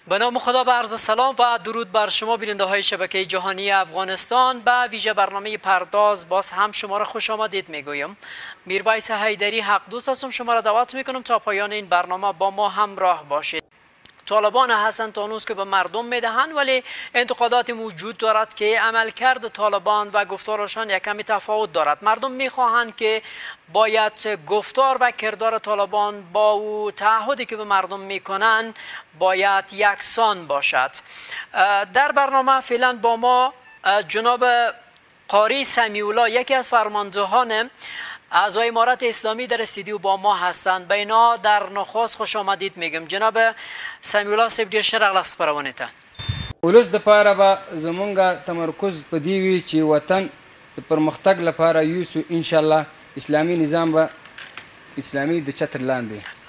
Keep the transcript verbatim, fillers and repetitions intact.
به نام خدا و عرض سلام و درود بر شما بیننده های شبکه جهانی افغانستان. به ویژه برنامه پرداز باز هم شما را خوش آمدید میگویم. میرویس حیدری حق دوست هستم، شما را دعوت میکنم تا پایان این برنامه با ما همراه باشید. طالبان هستند تانوس که به مردم میدهند، ولی انتقادات موجود دارد که عملکرد طالبان و گفتارشان یک کمی تفاوت دارد. مردم میخواهند که باید گفتار و کردار طالبان با او تعهدی که به مردم میکنند باید یکسان باشد. در برنامه فعلا با ما جناب قاری سمیعالله، یکی از فرماندهان اعضای امارت اسلامی در استودیو با ما هستند. به اینا در نخست خوش آمدید میگم. جناب سمیعالله صاحب ډیر ښه راغلاست خپرونې ته. ولس دپاره به زمونږ تمرکز په دې وي چې وطن د پرمختګ لپاره یوسو انشاءالله اسلامي نظام به اسلامي د چتر لاندې.